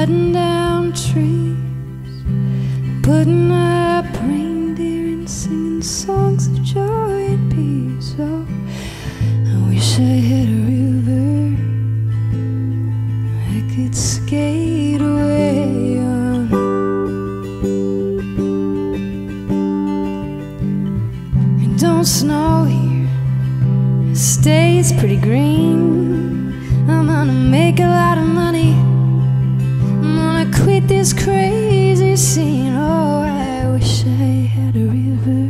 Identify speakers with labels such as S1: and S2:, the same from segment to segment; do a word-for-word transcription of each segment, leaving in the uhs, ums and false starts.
S1: cutting down trees, putting up reindeer and singing songs of joy and peace. Oh, I wish I had a river I could skate away on. It don't snow here, it stays pretty green. I'm gonna make a lot of money, I'm gonna quit this crazy scene. Oh, I wish I had a river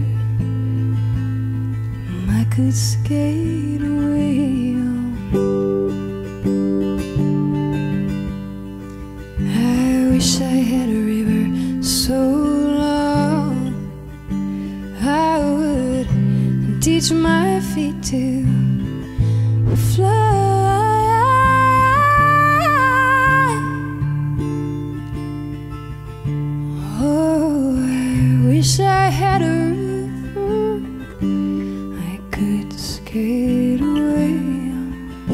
S1: I could skate away on. I wish I had a river so long I would teach my feet to fly. Oh, I wish I had a river I could skate away on.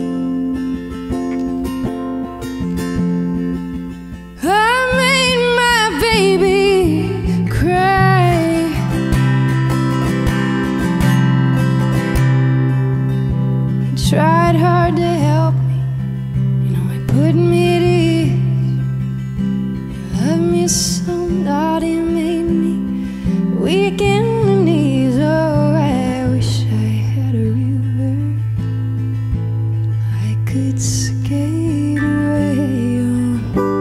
S1: I made my baby cry, tried hard to help me, you know, it put me at ease. You loved me so naughty, made me weak in the knees. Oh, I wish I had a river I could skate away on.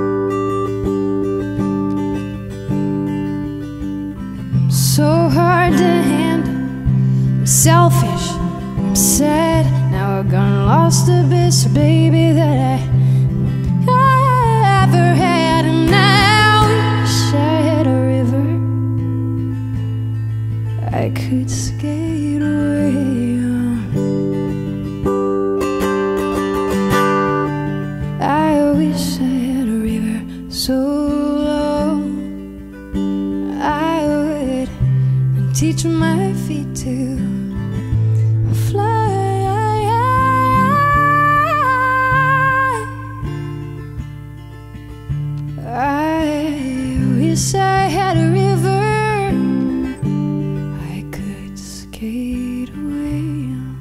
S1: I'm so hard to handle, I'm selfish, I'm sad. Now I've gone and lost the best baby that I ever had, and I wish I had a river I could skate away on. I wish I had a river so long I would teach my feet to fly. I wish I had a river I could skate away on.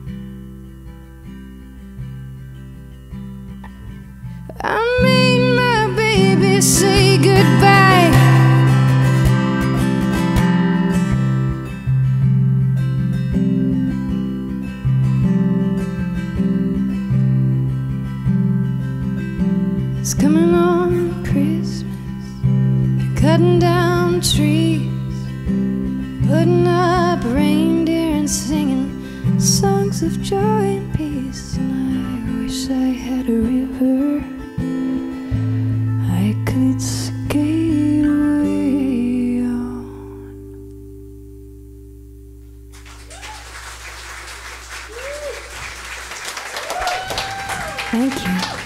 S1: I made my baby say goodbye, it's coming on Christmas, cutting down trees, putting up reindeer and singing songs of joy and peace. And I wish I had a river I could skate away on. Thank you.